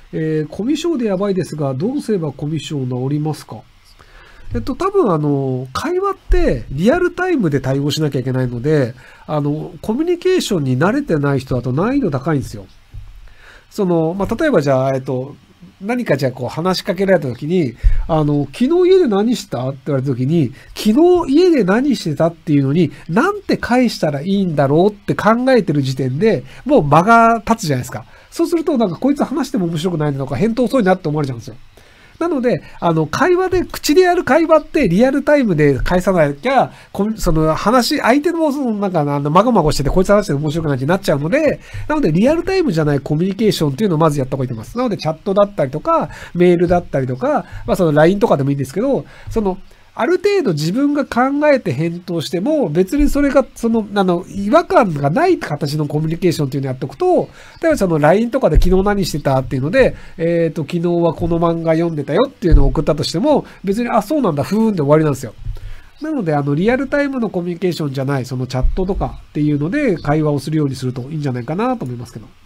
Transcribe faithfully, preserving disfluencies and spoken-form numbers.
えー、コミュ障でやばいですが、どうすればコミュ障治りますか？えっと、多分あの、会話ってリアルタイムで対応しなきゃいけないので、あの、コミュニケーションに慣れてない人だと難易度高いんですよ。その、まあ、例えばじゃあ、えっと、何かじゃあこう話しかけられた時に、あの、昨日家で何したって言われた時に、昨日家で何してたっていうのに、なんて返したらいいんだろうって考えてる時点で、もう間が立つじゃないですか。そうするとなんかこいつ話しても面白くないのか、返答遅いなって思われちゃうんですよ。なので、あの、会話で、口でやる会話ってリアルタイムで返さなきゃ、その話、相手もそのなんか、あの、まごまごしてて、こいつ話して面白くないってなっちゃうので、なので、リアルタイムじゃないコミュニケーションっていうのをまずやった方がいいと思います。なので、チャットだったりとか、メールだったりとか、まあ、その ライン とかでもいいんですけど、その、ある程度自分が考えて返答しても、別にそれが、その、あの、違和感がない形のコミュニケーションっていうのをやっておくと、例えばその ライン とかで昨日何してたっていうので、えっと、昨日はこの漫画読んでたよっていうのを送ったとしても、別に、あ、そうなんだ、ふーんで終わりなんですよ。なので、あの、リアルタイムのコミュニケーションじゃない、そのチャットとかっていうので会話をするようにするといいんじゃないかなと思いますけど。